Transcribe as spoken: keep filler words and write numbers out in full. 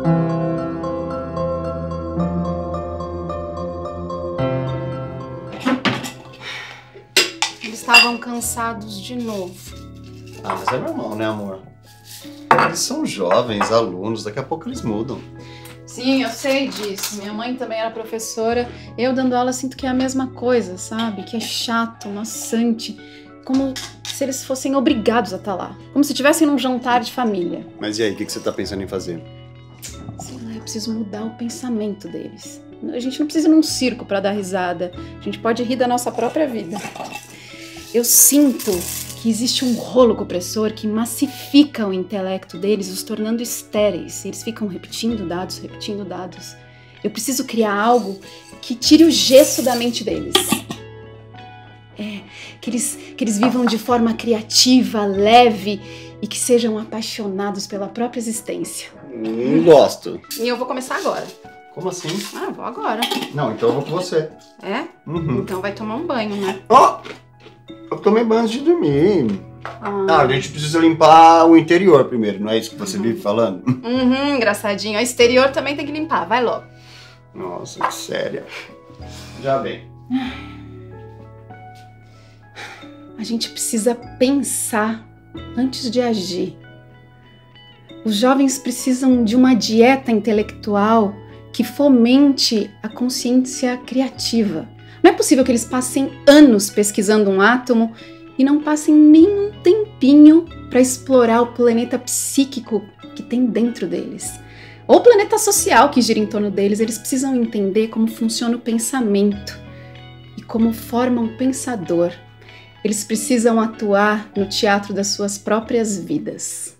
Eles estavam cansados de novo. Ah, mas é normal, né, amor? Eles são jovens, alunos, daqui a pouco eles mudam. Sim, eu sei disso. Minha mãe também era professora. Eu dando aula sinto que é a mesma coisa, sabe? Que é chato, maçante. Como se eles fossem obrigados a estar lá. Como se estivessem num jantar de família. Mas e aí, o que, que você tá pensando em fazer? Sei lá, eu preciso mudar o pensamento deles. A gente não precisa ir num circo pra dar risada. A gente pode rir da nossa própria vida. Eu sinto que existe um rolo compressor que massifica o intelecto deles, os tornando estéreis. Eles ficam repetindo dados, repetindo dados. Eu preciso criar algo que tire o gesso da mente deles. É, que eles, que eles vivam de forma criativa, leve e que sejam apaixonados pela própria existência. Não gosto. E eu vou começar agora. Como assim? Ah, vou agora. Não, então eu vou com você. É? Uhum. Então vai tomar um banho, né? Ó! Eu tomei banho antes de dormir. Ah, Ah, a gente precisa limpar o interior primeiro, não é isso que você Uhum. vive falando? Uhum, engraçadinho. O exterior também tem que limpar, vai logo. Nossa, que séria. Já bem. A gente precisa pensar antes de agir. Os jovens precisam de uma dieta intelectual que fomente a consciência criativa. Não é possível que eles passem anos pesquisando um átomo e não passem nem um tempinho para explorar o planeta psíquico que tem dentro deles. Ou o planeta social que gira em torno deles. Eles precisam entender como funciona o pensamento e como forma um pensador. Eles precisam atuar no teatro das suas próprias vidas.